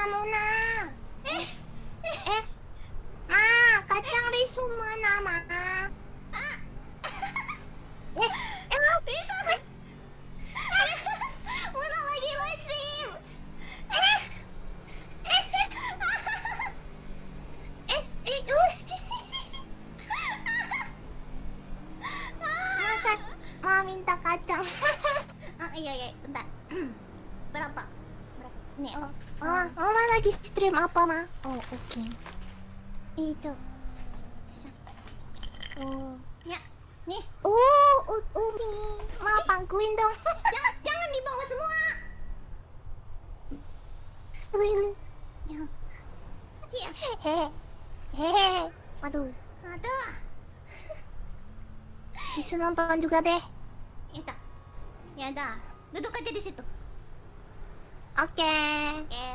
kamu nak. Ma, kacang risu mana ma? Riso. Muna lagi live stream. Ma minta kacang. Iya, bentar. Berapa? Nih. Mama lagi stream apa ma? Oh oke. Itu. Oh. Ya, nih. Ma pangkuin dong. Jangan dibawa semua. Ya. Hehe. Waduh. Aduh. Bisa nonton juga deh. Itu. Ya udah. Duduk aja di situ. Oke. Oke.